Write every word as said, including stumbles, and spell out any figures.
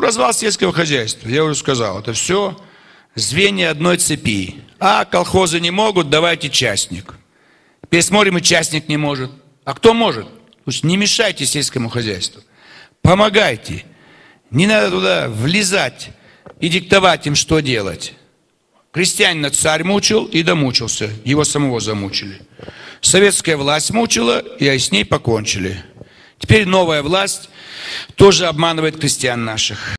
развал сельского хозяйства, я уже сказал, это все звенья одной цепи. А колхозы не могут, давайте частник. Теперь смотрим, и частник не может. А кто может? Пусть не мешайте сельскому хозяйству. Помогайте. Не надо туда влезать и диктовать им, что делать. Крестьянина царь мучил и домучился. Его самого замучили. Советская власть мучила, и с ней покончили. Теперь новая власть тоже обманывает крестьян наших.